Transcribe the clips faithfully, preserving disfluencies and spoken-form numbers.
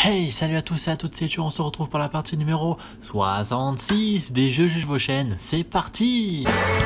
Hey, salut à tous et à toutes, c'est Chu, on se retrouve pour la partie numéro soixante-six des jeux Juge vos chaînes, c'est parti!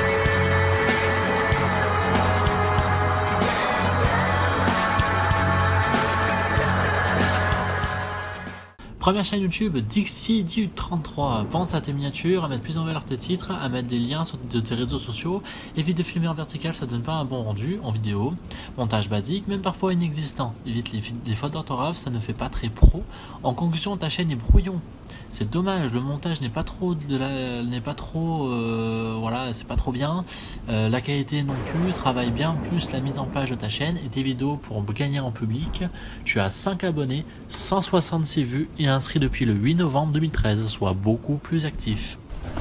Première chaîne YouTube, Dixie du trente-trois. Pense à tes miniatures, à mettre plus en valeur tes titres, à mettre des liens sur de tes réseaux sociaux. Évite de filmer en vertical, ça donne pas un bon rendu en vidéo. Montage basique, même parfois inexistant. Évite les, les fautes d'orthographe, ça ne fait pas très pro. En conclusion, ta chaîne est brouillon. C'est dommage, le montage n'est pas trop, de la, n'est pas trop, euh, voilà, c'est pas trop bien. Euh, la qualité non plus, travaille bien plus la mise en page de ta chaîne et tes vidéos pour gagner en public. Tu as cinq abonnés, cent soixante-six vues et inscrit depuis le huit novembre deux mille treize, soit beaucoup plus actif.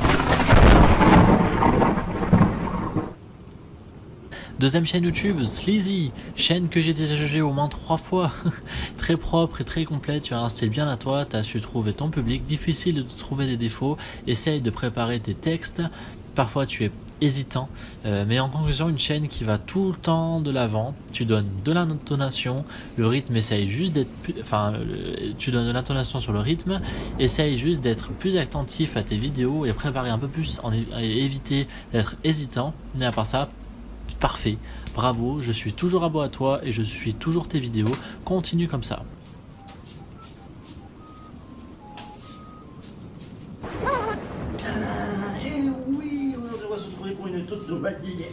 Deuxième chaîne YouTube, Sleazy, chaîne que j'ai déjà jugée au moins trois fois, très propre et très complète, tu as un style bien à toi, tu as su trouver ton public, difficile de trouver des défauts, essaye de préparer tes textes, parfois tu es hésitant, euh, mais en conclusion une chaîne qui va tout le temps de l'avant, tu donnes de l'intonation, le rythme essaye juste d'être, enfin euh, tu donnes de l'intonation sur le rythme, essaye juste d'être plus attentif à tes vidéos et préparer un peu plus, en, et éviter d'être hésitant, mais à part ça, parfait, bravo, je suis toujours abo à toi et je suis toujours tes vidéos, continue comme ça. Et oui, aujourd'hui on va se retrouver pour une toute nouvelle vidéo.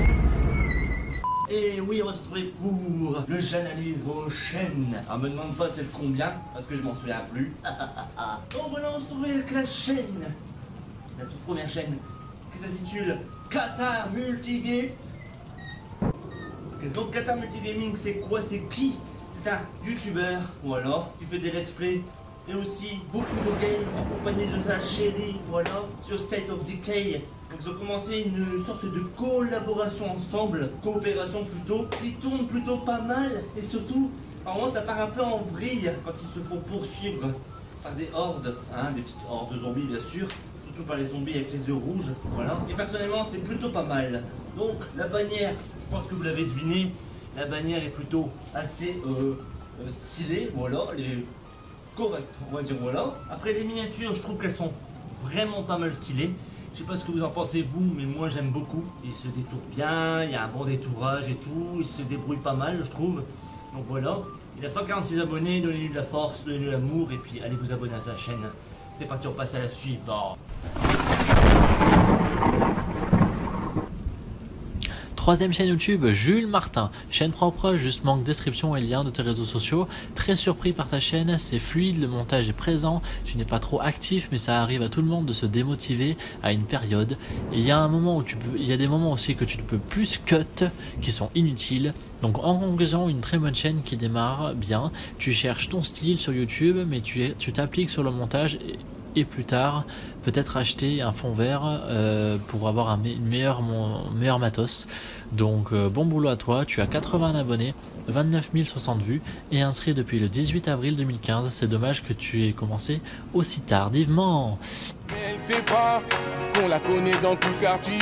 Et oui, on va se retrouver pour le j'analyse vos chaînes. Alors me demande pas c'est le combien, parce que je m'en souviens plus. Donc voilà, on se retrouve avec la chaîne, la toute première chaîne, qui s'intitule Qatar Multigaming. Donc Qatar Multigaming, c'est quoi? C'est qui? C'est un youtubeur, voilà, qui fait des let's play et aussi beaucoup de games en compagnie de sa chérie, voilà, sur State of Decay. Donc ils ont commencé une sorte de collaboration ensemble, coopération plutôt, qui tourne plutôt pas mal et surtout, normalement ça part un peu en vrille quand ils se font poursuivre par des hordes, hein, des petites hordes de zombies bien sûr, surtout par les zombies avec les yeux rouges, voilà. Et personnellement c'est plutôt pas mal. Donc la bannière, je pense que vous l'avez deviné, la bannière est plutôt assez euh, euh, stylée, voilà, elle est correcte, on va dire voilà. Après les miniatures, je trouve qu'elles sont vraiment pas mal stylées. Je sais pas ce que vous en pensez vous, mais moi j'aime beaucoup. Il se détourne bien, il y a un bon détourage et tout, il se débrouille pas mal je trouve. Donc voilà, il a cent quarante-six abonnés, donnez-lui de la force, donnez-lui de l'amour et puis allez vous abonner à sa chaîne. C'est parti, on passe à la suivante. Troisième chaîne YouTube, Jules Martin, chaîne propre, juste manque description et lien de tes réseaux sociaux. Très surpris par ta chaîne, c'est fluide, le montage est présent, tu n'es pas trop actif, mais ça arrive à tout le monde de se démotiver à une période. Et il y a un moment où tu peux, il y a des moments aussi que tu ne peux plus cut, qui sont inutiles. Donc en conclusion, une très bonne chaîne qui démarre bien. Tu cherches ton style sur YouTube, mais tu tu t'appliques sur le montage. Et, et plus tard peut-être acheter un fond vert euh, pour avoir un me une meilleure, mon, meilleur matos. Donc euh, bon boulot à toi, tu as quatre-vingts abonnés, vingt-neuf mille soixante vues et inscrit depuis le dix-huit avril deux mille quinze. C'est dommage que tu aies commencé aussi tardivement. Elle sait pas qu'on la connaît dans tout le quartier.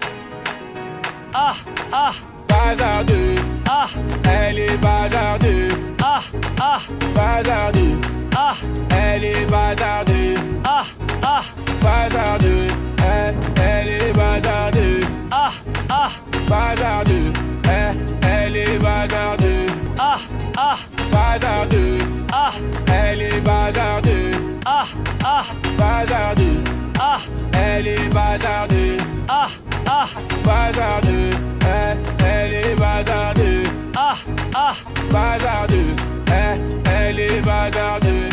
Ah ah Bazardeux, ah elle est bazardeux. ah ah Bazardeux, ah elle est bazardeux. ah ah Bazardeux, elle, elle est bazardeux. ah ah Bazardeux, elle, elle est bazardeux. ah ah Bazardeux, ah elle est bazardeux. ah ah Bazardeux, ah elle est bazardeux. ah ah Bazardeux, elle, elle est bazardeux. ah ah Bazardeux, elle, elle est bazardeux.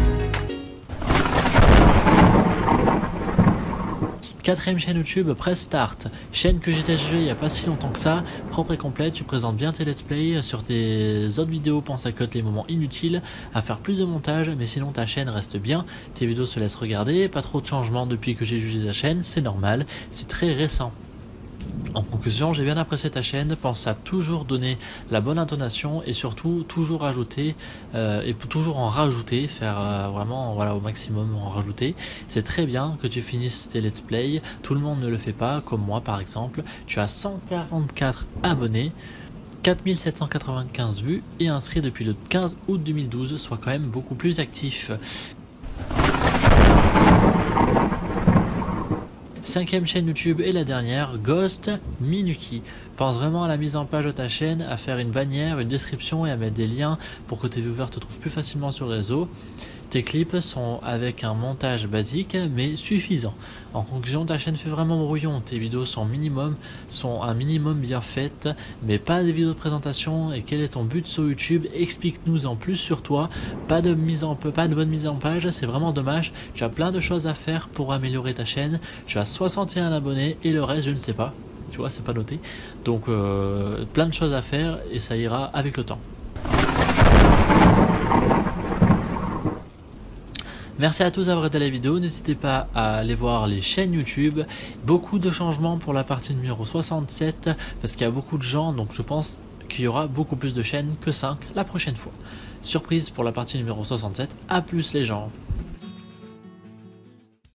Quatrième chaîne YouTube, Press Start, chaîne que j'ai téléchargée il n'y a pas si longtemps que ça, propre et complète, tu présentes bien tes let's play, sur tes autres vidéos pense à cut les moments inutiles, à faire plus de montage, mais sinon ta chaîne reste bien, tes vidéos se laissent regarder, pas trop de changements depuis que j'ai jugé la chaîne, c'est normal, c'est très récent. En conclusion, j'ai bien apprécié ta chaîne, pense à toujours donner la bonne intonation et surtout toujours ajouter euh, et toujours en rajouter, faire euh, vraiment voilà, au maximum en rajouter. C'est très bien que tu finisses tes let's play, tout le monde ne le fait pas, comme moi par exemple. Tu as cent quarante-quatre abonnés, quatre mille sept cent quatre-vingt-quinze vues et inscrit depuis le quinze août deux mille douze, soit quand même beaucoup plus actif. Cinquième chaîne YouTube et la dernière, Ghost Minuki. Pense vraiment à la mise en page de ta chaîne, à faire une bannière, une description et à mettre des liens pour que tes viewers te trouvent plus facilement sur le réseau. Tes clips sont avec un montage basique mais suffisant. En conclusion, ta chaîne fait vraiment brouillon. Tes vidéos sont minimum, sont un minimum bien faites, mais pas des vidéos de présentation. Et quel est ton but sur YouTube? Explique-nous en plus sur toi. Pas de mise en pas de bonne mise en page, c'est vraiment dommage. Tu as plein de choses à faire pour améliorer ta chaîne. Tu as soixante et un abonnés et le reste je ne sais pas. Tu vois, c'est pas noté. Donc euh, plein de choses à faire et ça ira avec le temps. Merci à tous d'avoir regardé la vidéo, n'hésitez pas à aller voir les chaînes YouTube, beaucoup de changements pour la partie numéro soixante-sept, parce qu'il y a beaucoup de gens, donc je pense qu'il y aura beaucoup plus de chaînes que cinq la prochaine fois. Surprise pour la partie numéro soixante-sept, à plus les gens.